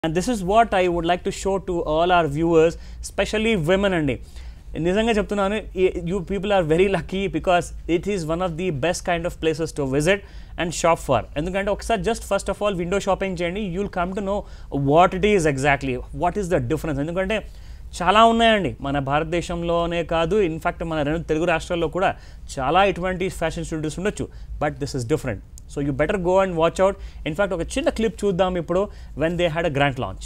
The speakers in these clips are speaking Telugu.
And this is what I would like to show to all our viewers, especially women andi. నిజంగా చెప్తున్నాను, you people are very lucky because it is one of the best kind of places to visit and shop for. ఎందుకంటే ఒకసారి just first of all window shopping చేయండి, you'll come to know what it is exactly, what is the difference. ఎందుకంటే చాలా ఉన్నాయండి మన భారతదేశంలోనే కాదు, ఇన్ఫ్యాక్ట్ మన రెండు తెలుగు రాష్ట్రాల్లో కూడా చాలా ఇటువంటి ఫ్యాషన్ స్టూడియోస్ ఉండొచ్చు, but this is different. So you better go and watch out. In fact ఒక చిన్న క్లిప్ చూద్దాం ఇప్పుడు, when they had a grand launch.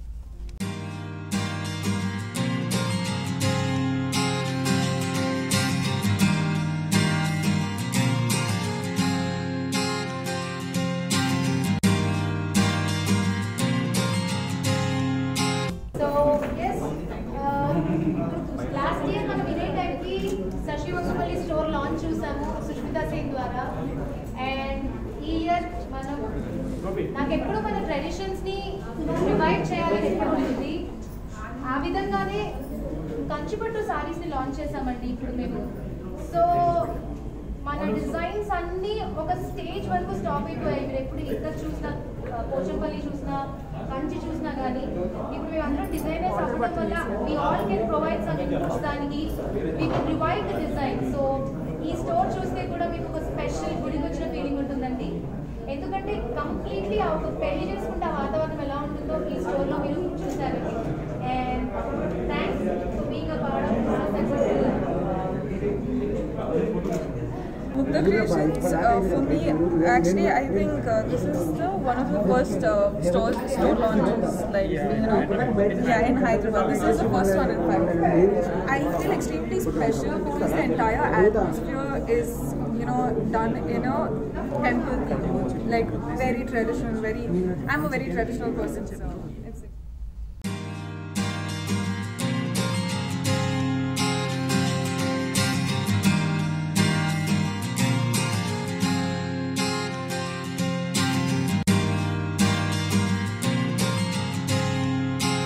Last year మనం ఇదే టైంకి సశివంశపల్లి స్టోర్ లాంచ్ చూసాము సుష్మితా సేన్ ద్వారా. అండ్ ఈ ఇయర్ మనం నాకు ఎప్పుడు మన ట్రెడిషన్స్ని రివైవ్ చేయాలని ఎప్పుడు ఉంది. ఆ విధంగానే కంచిపట్టు సారీస్ని లాంచ్ చేసామండి ఇప్పుడు మేము. సో మన డిజైన్స్ అన్నీ ఒక స్టేజ్ వరకు స్టాప్ అయిపోయాయి. మీరు ఎప్పుడు ఇక్కడ చూసినా, పోచంపల్లి చూసినా, కంచి చూసినా కానీ ఇప్పుడు మేము అందరం డిజైనర్స్ అవ్వడం వల్ల we all can provide some inputs, దానికి we can revive the design. So ఈ స్టోర్ చూస్తే కూడా మీకు ఒక స్పెషల్ గుడికి వచ్చిన ఫీలింగ్ ఉంటుందండి. ఎందుకంటే కంప్లీట్లీ ఆ ఒక పెళ్లి చేసుకుంటే ఆ వాతావరణం ఎలా ఉంటుందో ఈ స్టోర్లో మీరు చూసారు. And thanks for being a part of successful Mukta Creations, for me, actually, I think this is one of the first store launches, like, in Hyderabad. This is the first one, in fact. I feel extremely special because the entire atmosphere is, done in a temple theme, like very traditional, I'm a very traditional person, so it's